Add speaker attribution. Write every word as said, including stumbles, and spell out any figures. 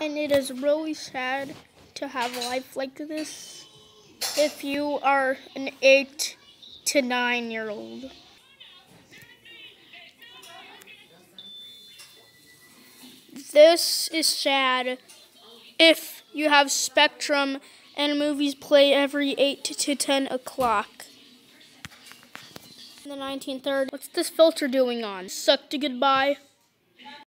Speaker 1: And it is really sad to have a life like this if you are an eight to nine year old. This is sad if you have Spectrum and movies play every eight to ten o'clock. In the nineteen thirties, what's this filter doing on? Suck to goodbye.